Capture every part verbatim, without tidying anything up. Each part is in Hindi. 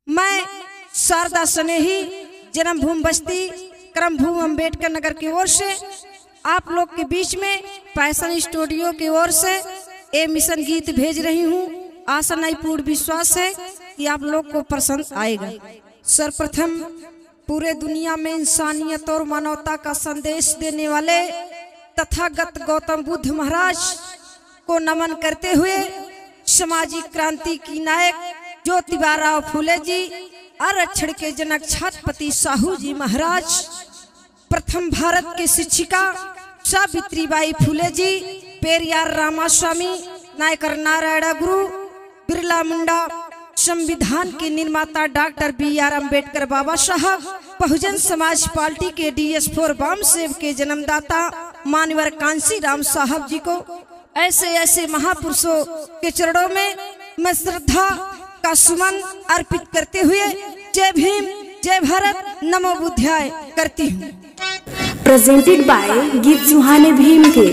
मैं शारदा स्नेही जन्मभूमि बस्ती क्रमभूमि अम्बेडकर नगर की ओर से आप लोग के बीच में पैशन स्टूडियो की ओर से ये मिशन गीत भेज रही हूँ। आशा नहीं पूर्ण विश्वास है कि आप लोग को पसंद आएगा। सर्वप्रथम पूरे दुनिया में इंसानियत और मानवता का संदेश देने वाले तथागत गौतम बुद्ध महाराज को नमन करते हुए सामाजिक क्रांति की नायक ज्योतिबा फूले जी, आरक्षण के जनक छत्रपति साहू जी महाराज, प्रथम भारत के शिक्षिका सावित्रीबाई फूले जी, पेरियार रामास्वामी, नायकर नारायण गुरु, बिरला मुंडा, संविधान के निर्माता doctor B R Ambedkar Baba Saheb, Bahujan समाज पार्टी के डी एस फोर वामसेव के जन्मदाता मानवर कांसी राम साहब जी को, ऐसे ऐसे महापुरुषों के चरणों में मैं श्रद्धा का सुमन अर्पित करते हुए जय भीम जय भारत नमो बुद्धाय करती हूँ। प्रेजेंटेड बाय गीत सुहाने भीम के।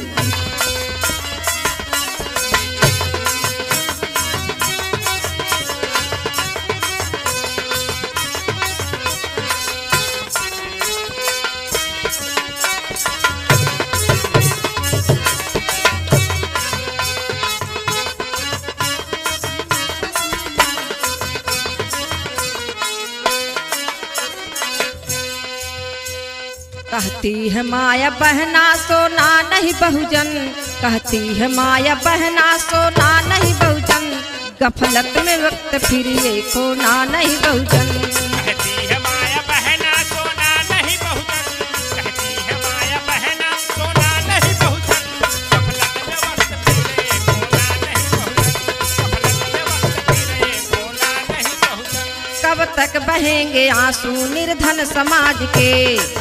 कहती है माया बहना सोना नहीं बहुजन, कहती है माया बहना सोना नहीं बहुजन, गफलत में वक्त फिर ये खोना नहीं बहुजन। कहती है माया बहना सोना नहीं बहुजन, कहती है माया बहना सोना नहीं बहुजन, गफलत में वक्त फिर ये खोना नहीं बहुजन, गफलत में वक्त फिर ये खोना नहीं बहुजन। कब तक बहेंगे आंसू निर्धन समाज के,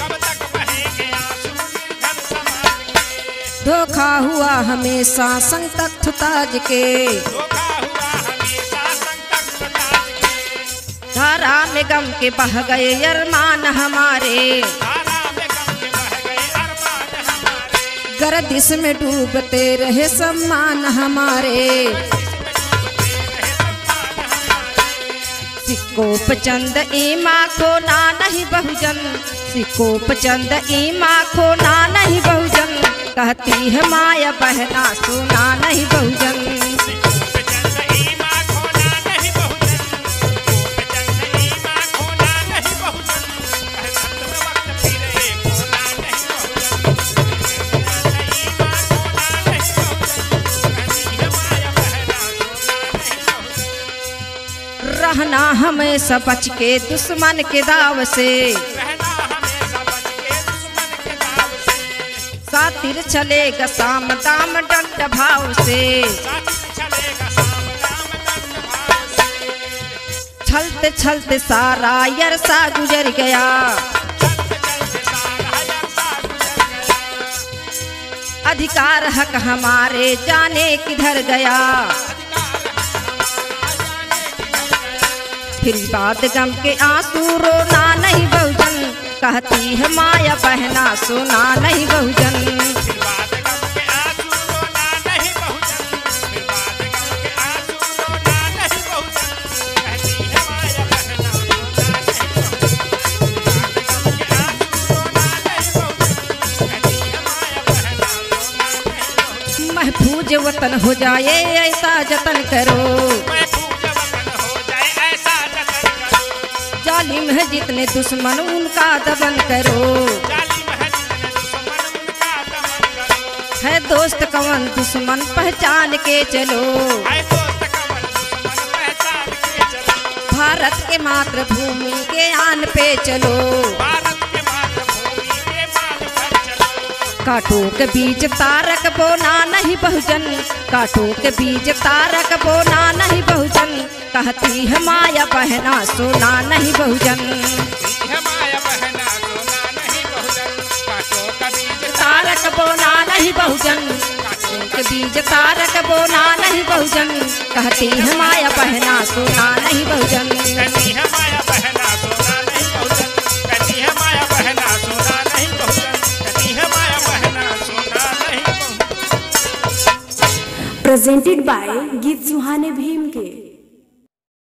धोखा हुआ हमेशा संग तख्त ताज के, धोखा हुआ हमेशा संग तख्त ताज के, धारा में गम के बह गए अरमान हमारे, धारा में गम के बह गए अरमान हमारे, गर्दिश में डूबते रहे सम्मान हमारे, सिक्को पचंद ईमा खोना नहीं बहुजन, सिक्को पचंद ईमा खोना नहीं बहुजन, कहती है माया बहना सोना नहीं बहुजन। रहना हमेशा बच के दुश्मन के दाव से, सातिर चलेगा साम दाम दंड भाव से, छलते छलते सारा यरसा गुजर गया, अधिकार हक हमारे जाने किधर गया, फिर बाद गम के आंसू रोना नहीं बहुजन, कहती है माया बहना सोना नहीं बहुजन। महफूज वतन हो जाए ऐसा जतन करो, जालिम है जितने दुश्मन उनका दमन करो, है दोस्त कवन दुश्मन पहचान के चलो, भारत के मातृभूमि के आन पे चलो, कांटों के बीच तारक बोना नहीं बहुजन, कांटों के बीच तारक बोना नहीं बहुजन, कहती है माया बहना सोना नहीं बहुजन, तारक बोना नहीं बहुजन, के बीज तारक बोना नहीं बहुजन, कहती है माया बहना सोना नहीं बहुजन। प्रेजेंटेड बाय गीत सुहाने भीम।